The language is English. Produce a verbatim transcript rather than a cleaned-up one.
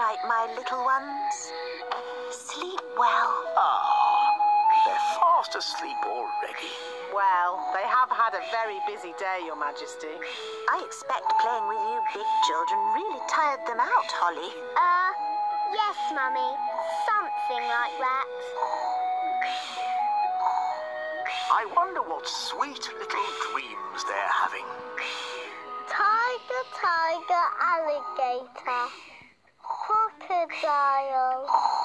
night, my little ones. Sleep well. Ah, they're fast asleep already. Well, they have had a very busy day, Your Majesty. I expect playing with you big children really tired them out, Holly. Uh, yes, Mummy. Something like that. I wonder what sweet little dreams they're having. Tiger, tiger, alligator. Crocodile.